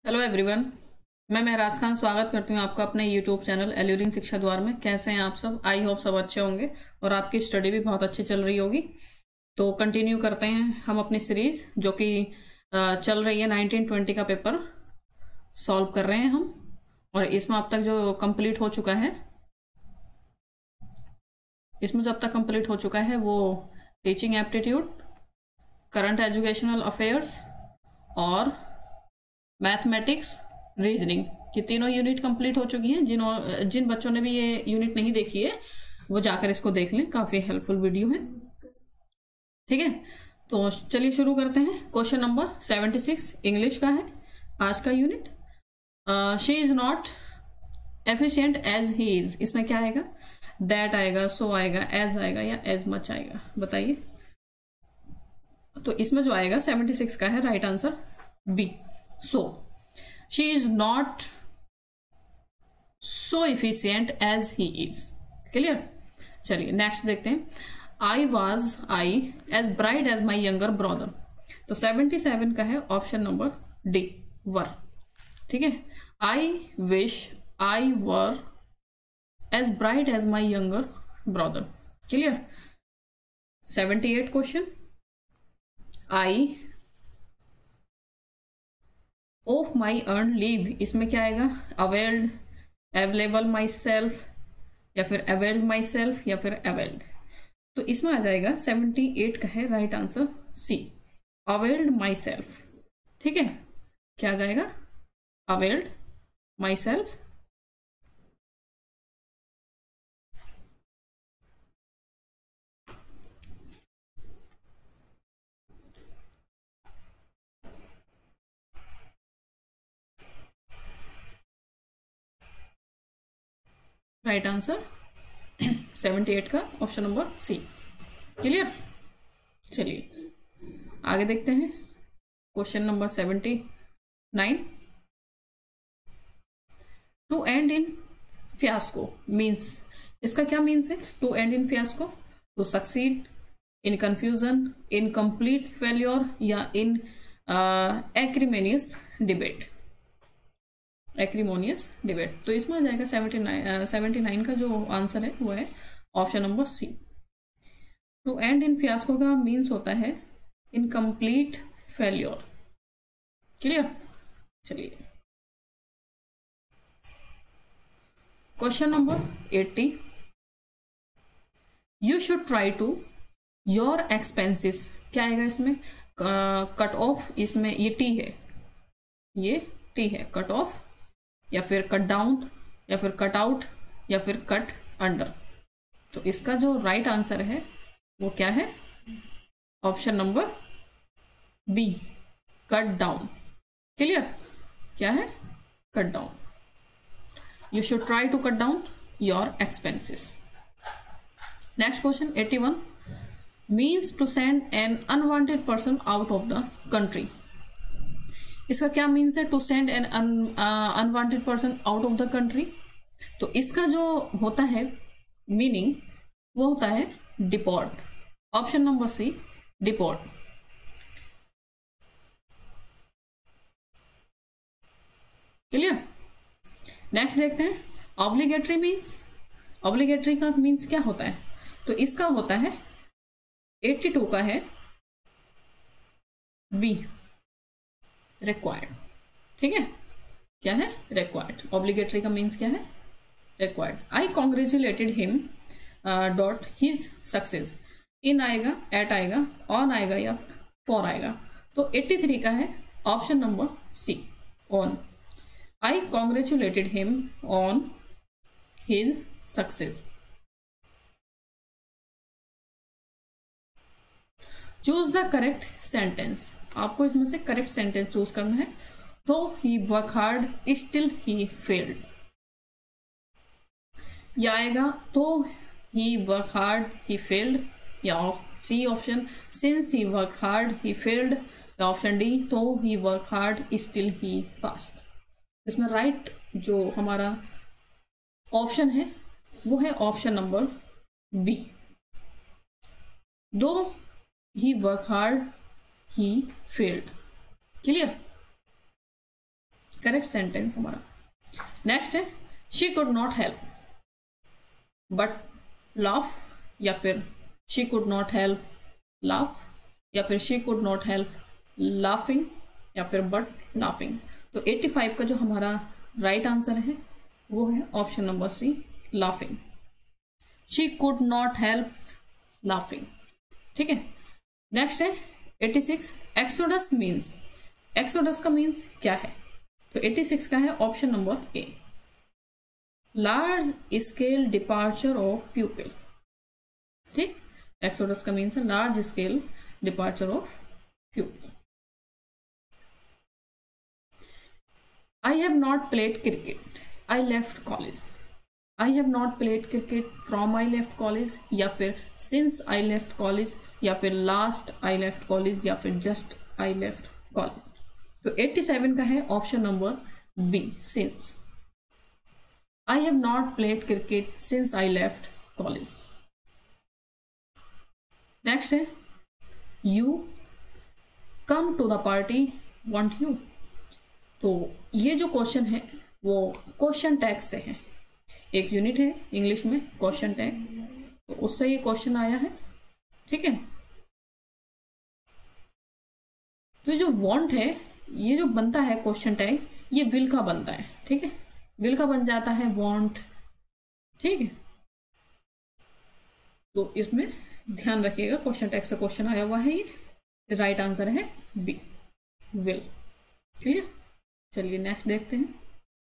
Hello everyone, मैं महराज खान स्वागत करती हूँ आपका अपने यूट्यूब चैनल एल्यूरिंग शिक्षा द्वार में। कैसे हैं आप सब? आई होप सब अच्छे होंगे और आपकी स्टडी भी बहुत अच्छी चल रही होगी। तो कंटिन्यू करते हैं हम अपनी सीरीज जो कि चल रही है 1920 का पेपर सॉल्व कर रहे हैं हम। और इसमें अब तक जो कंप्लीट हो चुका है, वो teaching aptitude, current educational affairs और मैथमेटिक्स रीजनिंग की तीनों यूनिट कंप्लीट हो चुकी हैं। जिन बच्चों ने भी ये यूनिट नहीं देखी है वो जाकर इसको देख लें, काफी हेल्पफुल वीडियो है। ठीक है, तो चलिए शुरू करते हैं। क्वेश्चन नंबर 76 इंग्लिश का है आज का unit. She is not efficient as he is, इसमें क्या आएगा? दैट आएगा, सो आएगा, एज आएगा या एज मच आएगा? बताइए। तो इसमें जो आएगा 76 का है right answer B. So, she is not so efficient as he is. Clear? चलिए नेक्स्ट देखते हैं। I as bright as my younger brother. तो 77 का है ऑप्शन नंबर डी, वर। ठीक है, I wish I were as bright as my younger brother. Clear? 78 question. I of my earn leave, इसमें क्या आएगा? अवेल्ड, अवेलेबल माई सेल्फ, या फिर अवेल्ड माई सेल्फ, या फिर अवेल्ड। तो इसमें आ जाएगा 78 का है right answer C, availed myself. ठीक है, क्या आ जाएगा? Availed myself. Right answer 78 का ऑप्शन नंबर सी। क्लियर? चलिए आगे देखते हैं question number 79। To end in fiasco means, इसका क्या मीन्स है? To end in fiasco, to succeed, in confusion, in complete failure, या in acrimonious debate. Acrimonious debate. तो इसमें आ जाएगा 79 का जो आंसर है वो है option number C. To end in fiasco का मीन्स होता है इनकम्प्लीट फेल्योर। क्लियर? चलिए question number 80। You should try to your expenses, क्या आएगा इसमें? कट ऑफ, इसमें ये टी है, ये टी है, कट ऑफ, या फिर कट डाउन, या फिर कट आउट, या फिर कट अंडर। तो इसका जो राइट आंसर है वो क्या है? Option number B, cut down. Clear? क्या है? Cut down. You should try to cut down your expenses. Next question 81। Means to send an unwanted person out of the country, इसका क्या मीन्स है? To send an unwanted person out of the country. तो इसका जो होता है meaning वो होता है deport. Option number C, deport. Clear? Next देखते हैं ऑब्लिगेटरी मीन्स। ऑब्लिगेटरी का मीन्स क्या होता है? तो इसका होता है 82 का है बी, रिक्वायर्ड। ठीक है, क्या है? रिक्वायर्ड। ऑब्लिगेटरी का मीन्स क्या है? Required. I congratulated him dot his success. In आएगा, एट आएगा, ऑन आएगा, या फॉर आएगा। तो 83 का है option number C, on. I congratulated him on his success. Choose the correct sentence, आपको इसमें से करेक्ट सेंटेंस चूज करना है। Though he work hard still he failed, या आएगा though he work hard he failed, या C option since he work hard he failed, या option D though he work hard still he passed. इसमें right जो हमारा option है वो है option number B, though he work hard he failed. Clear? Correct sentence हमारा। Next है she could not help but laugh, या फिर she could not help laugh, या फिर she could not help laughing, या फिर बट लाफिंग। तो 85 का जो हमारा राइट आंसर है वो है option number C, laughing. She could not help laughing. ठीक है। नेक्स्ट है 86, एक्सोडस मीन्स। एक्सोडस का मीन्स क्या है? तो 86 का है option number A, large scale departure of pupil. ठीक, एक्सोडस का मीन्स है large scale departure of pupil. I have not played cricket, I left college. I have not played cricket from I left college, या फिर since I left college, या फिर last आई left college, या फिर just I left college. तो 87 का है option number B, since. I have not played cricket since I left college. Next है you come to the party won't you. तो ये जो क्वेश्चन है वो क्वेश्चन टैग से है। एक यूनिट है इंग्लिश में क्वेश्चन टैग, तो उससे ये क्वेश्चन आया है। ठीक है। तो जो वांट है, ये जो बनता है क्वेश्चन टैग, ये विल का बनता है। ठीक है, विल का बन जाता है वांट। ठीक है, तो इसमें ध्यान रखिएगा, क्वेश्चन टैग से क्वेश्चन आया हुआ है, ये राइट आंसर है बी, विल। क्लियर। चलिए नेक्स्ट देखते हैं।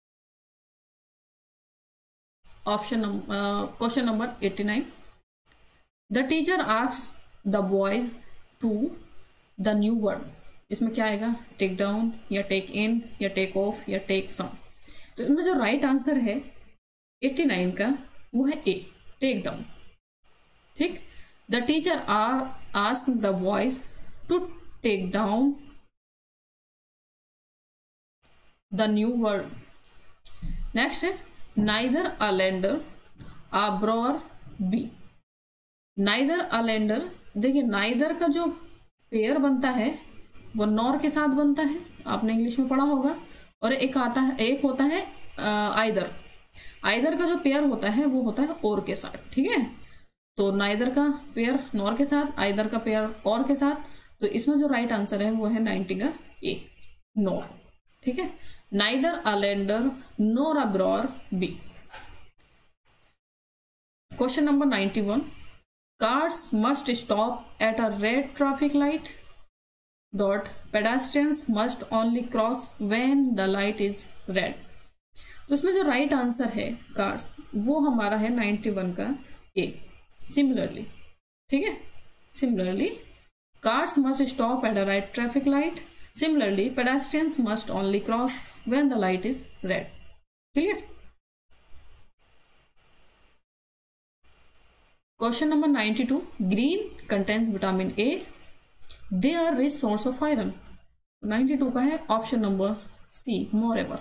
Question number 89, the teacher asks the boys to the new word. इसमें क्या आएगा? टेक डाउन, या टेक इन, या टेक ऑफ, या टेक सम। तो इसमें जो राइट आंसर है 89 का वो है ए, टेक डाउन। ठीक, the teacher asked the boys to take down the new word. Next है neither a lender a borrower be. Neither a lender, देखिए नाइदर का जो पेयर बनता है वो नॉर के साथ बनता है, आपने इंग्लिश में पढ़ा होगा। और एक होता है आइदर। आइदर का जो पेयर होता है वो होता है और के साथ। ठीक है, तो नाइदर का पेयर नॉर के साथ, आइदर का पेयर और के साथ। तो इसमें जो राइट आंसर है वो है 90 का ए, नॉर। ठीक है, neither a lender nor a borrower be. Question number 91, cars must stop at a red traffic light dot pedestrians must only cross when the light is red. तो इसमें जो राइट आंसर है कार्स, वो हमारा है 91 का ए, सिमिलरली। ठीक है, similarly cars must stop at a red traffic light, similarly pedestrians must only cross when the light is red. Clear. Question number 92, green contains vitamin A, they are rich source of iron. 92 का है option number C, moreover.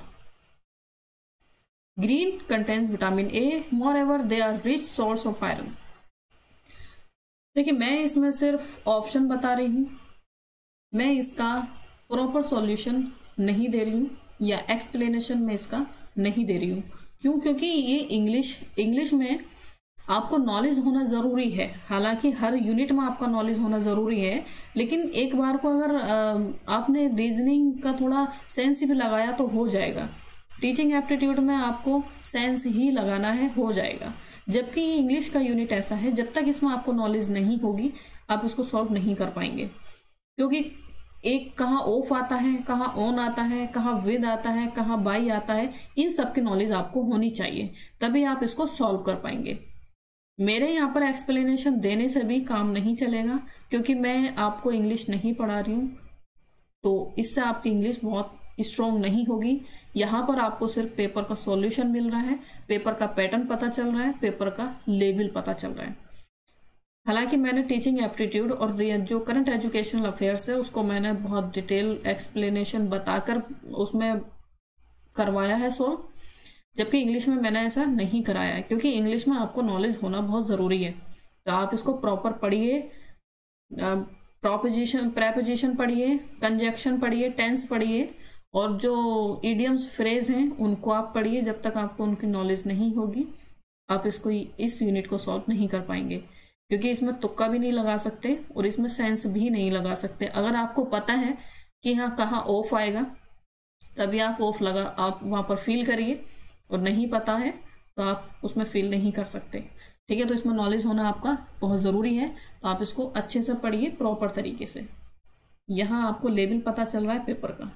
Green contains vitamin A, moreover they are rich source of iron. देखिए मैं इसमें सिर्फ option बता रही हूं, मैं इसका प्रॉपर सॉल्यूशन नहीं दे रही हूं या एक्सप्लेनेशन में इसका नहीं दे रही हूं। क्यों? क्योंकि ये इंग्लिश में आपको नॉलेज होना जरूरी है। हालांकि हर यूनिट में आपका नॉलेज होना जरूरी है, लेकिन एक बार को अगर आपने रीजनिंग का थोड़ा सेंस भी लगाया तो हो जाएगा। टीचिंग एप्टीट्यूड में आपको सेंस ही लगाना है, हो जाएगा। जबकि इंग्लिश का यूनिट ऐसा है, जब तक इसमें आपको नॉलेज नहीं होगी आप उसको सॉल्व नहीं कर पाएंगे। क्योंकि एक कहाँ ऑफ आता है, कहाँ ऑन आता है, कहाँ विद आता है, कहाँ बाई आता है, इन सब की नॉलेज आपको होनी चाहिए, तभी आप इसको सॉल्व कर पाएंगे। मेरे यहाँ पर एक्सप्लेनेशन देने से भी काम नहीं चलेगा, क्योंकि मैं आपको इंग्लिश नहीं पढ़ा रही हूँ, तो इससे आपकी इंग्लिश बहुत स्ट्रॉन्ग नहीं होगी। यहाँ पर आपको सिर्फ पेपर का सॉल्यूशन मिल रहा है, पेपर का पैटर्न पता चल रहा है, पेपर का लेवल पता चल रहा है। हालांकि मैंने टीचिंग एप्टीट्यूड और जो करंट एजुकेशनल अफेयर्स है उसको मैंने बहुत डिटेल एक्सप्लेनेशन बताकर उसमें करवाया है सॉल्व, जबकि इंग्लिश में मैंने ऐसा नहीं कराया है, क्योंकि इंग्लिश में आपको नॉलेज होना बहुत ज़रूरी है। तो आप इसको प्रॉपर पढ़िए, प्रेपोजिशन पढ़िए, कंजक्शन पढ़िए, टेंस पढ़िए, और जो इडियम्स फ्रेज हैं उनको आप पढ़िए, जब तक आपको उनकी नॉलेज नहीं होगी आप इस यूनिट को सॉल्व नहीं कर पाएंगे, क्योंकि इसमें तुक्का भी नहीं लगा सकते और इसमें सेंस भी नहीं लगा सकते। अगर आपको पता है कि हाँ कहाँ ऑफ आएगा तभी आप आप वहां पर फील करिए, और नहीं पता है तो आप उसमें फील नहीं कर सकते। ठीक है, तो इसमें नॉलेज होना आपका बहुत ज़रूरी है, तो आप इसको अच्छे से पढ़िए प्रॉपर तरीके से। यहाँ आपको लेवल पता चल रहा है पेपर का।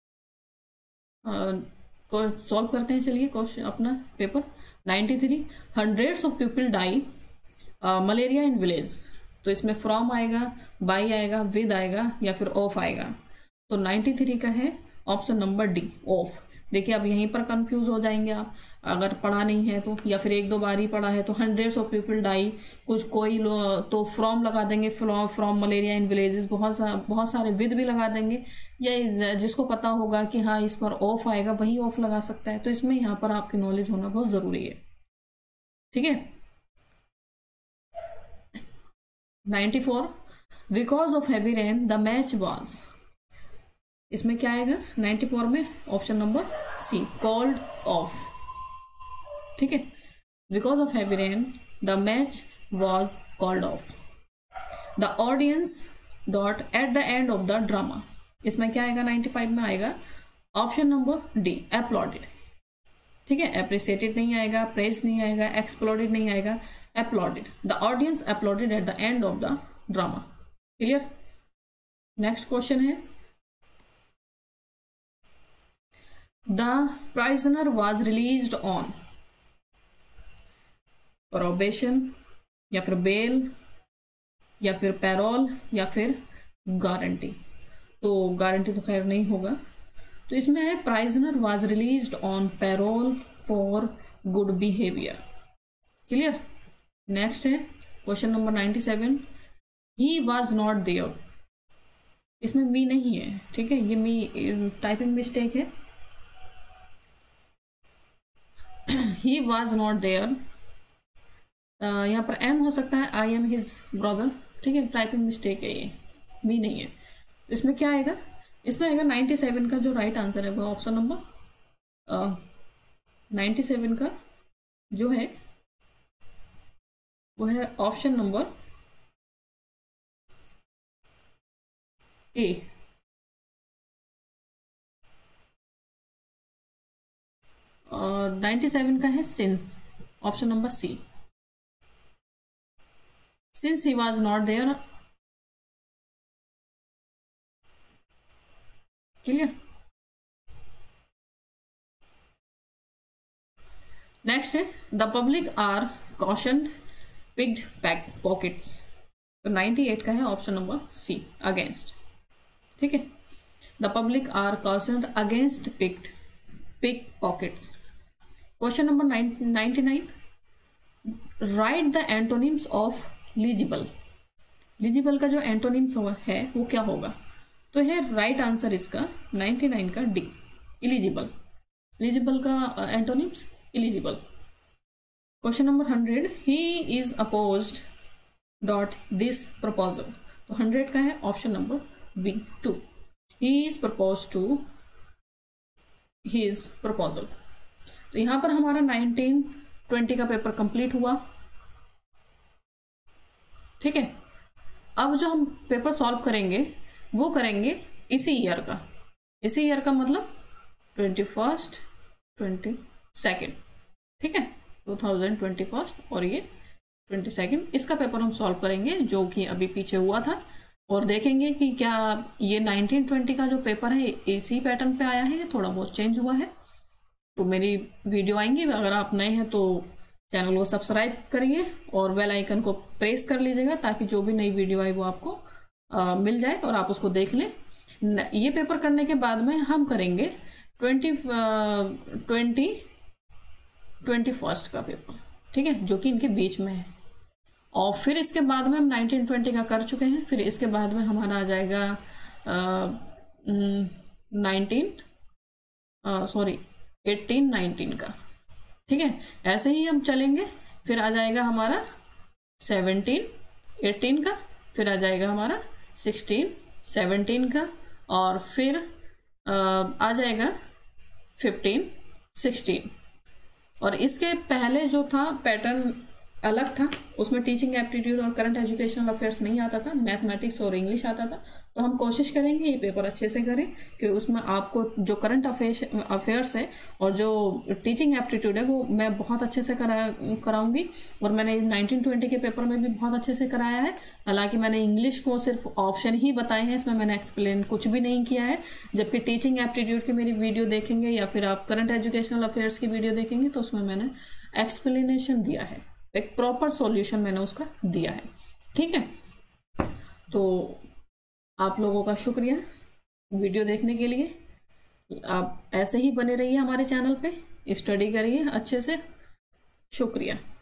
को सॉल्व करते हैं, चलिए क्वेश्चन अपना paper 93। Hundreds of people die malaria in village. तो इसमें फ्रॉम आएगा, बाई आएगा, विद आएगा या फिर ऑफ आएगा। तो 93 का है ऑप्शन नंबर डी, ऑफ। देखिए अब यहीं पर कंफ्यूज हो जाएंगे आप अगर पढ़ा नहीं है तो, या फिर एक दो बार ही पढ़ा है तो हंड्रेड्स ऑफ पीपल डाई, कोई तो फ्रॉम लगा देंगे, फ्रॉम मलेरिया इन विलेजेस, बहुत सारे विद भी लगा देंगे, या जिसको पता होगा कि हाँ इस पर ऑफ आएगा वही ऑफ लगा सकता है। तो इसमें यहाँ पर आपकी नॉलेज होना बहुत जरूरी है। ठीक है, 94 because of heavy rain the match was. इसमें क्या आएगा 94 में option number C, called off. ठीक है, because of heavy rain the match was called off. The audience dot at the end of the drama. इसमें क्या आएगा 95 में आएगा ऑप्शन नंबर डी, एप्लॉडेड। ठीक है, एप्रिसिएटेड नहीं आएगा, प्रेज नहीं आएगा, एक्सप्लोडेड नहीं आएगा, applauded. The audience applauded at the end of the drama. Clear. Next question है, the prisoner was released on probation या फिर बेल या फिर पैरोल या फिर गारंटी। तो गारंटी तो खैर नहीं होगा, तो इसमें है prisoner was released on parole for good behaviour. Clear. Next है question number 97, he was not there. इसमें मी नहीं है, ठीक है, ये मी टाइपिंग मिस्टेक है। ही वॉज नॉट देयर, यहाँ पर एम हो सकता है, आई एम हिज ब्रदर। ठीक है, टाइपिंग मिस्टेक है, ये मी नहीं है। तो इसमें क्या आएगा, इसमें आएगा 97 का जो राइट आंसर है वो ऑप्शन नंबर 97 का जो है वो है ऑप्शन नंबर ए। और 97 का है since, option number C, since he was not there. Clear. Next है the public are cautioned pickpockets. तो 98 का है ऑप्शन नंबर सी, अगेंस्ट। ठीक है, the public are cautioned against pickpockets. Question number 99, write the antonyms of legible. Legible का जो antonyms है वो क्या होगा, तो है राइट आंसर इसका 99 का डी, इलिजिबल। इलिजिबल का antonyms illegible. Question number 100, he is opposed dot this proposal. तो 100 का है option number B, 2, he is propose to his proposal. तो यहां पर हमारा 1920 का पेपर कंप्लीट हुआ। ठीक है, अब जो हम पेपर सॉल्व करेंगे वो करेंगे इसी ईयर का। इसी ईयर का मतलब 21st 22nd। ठीक है, 2021 और ये 22nd, इसका पेपर हम सॉल्व करेंगे जो कि अभी पीछे हुआ था, और देखेंगे कि क्या ये 1920 का जो पेपर है इसी पैटर्न पे आया है या थोड़ा बहुत चेंज हुआ है। तो मेरी वीडियो आएंगी, अगर आप नए हैं तो चैनल को सब्सक्राइब करिए और बेल आइकन को प्रेस कर लीजिएगा ताकि जो भी नई वीडियो आए वो आपको मिल जाए और आप उसको देख लें। ये पेपर करने के बाद में हम करेंगे 21st का पेपर। ठीक है, जो कि इनके बीच में है। और फिर इसके बाद में हम 1920 का कर चुके हैं, फिर इसके बाद में हमारा आ जाएगा 18-19 का। ठीक है, ऐसे ही हम चलेंगे। फिर आ जाएगा हमारा 17-18 का, फिर आ जाएगा हमारा 16-17 का, और फिर आ जाएगा 15, 16। और इसके पहले जो था पैटर्न अलग था, उसमें टीचिंग एप्टीट्यूड और करंट एजुकेशनल अफेयर्स नहीं आता था, मैथमेटिक्स और इंग्लिश आता था। तो हम कोशिश करेंगे ये पेपर अच्छे से करें कि उसमें आपको जो करंट अफेयर्स है और जो टीचिंग एप्टीट्यूड है वो मैं बहुत अच्छे से कराऊंगी। और मैंने 1920 के पेपर में भी बहुत अच्छे से कराया है। हालांकि मैंने इंग्लिश को सिर्फ ऑप्शन ही बताए हैं, इसमें मैंने एक्सप्लेन कुछ भी नहीं किया है। जबकि टीचिंग एप्टीट्यूड की मेरी वीडियो देखेंगे या फिर आप करंट एजुकेशनल अफेयर्स की वीडियो देखेंगे तो उसमें मैंने एक्सप्लेनेशन दिया है, एक प्रॉपर सॉल्यूशन मैंने उसका दिया है। ठीक है, तो आप लोगों का शुक्रिया वीडियो देखने के लिए। आप ऐसे ही बने रहिए हमारे चैनल पे, स्टडी करिए अच्छे से। शुक्रिया।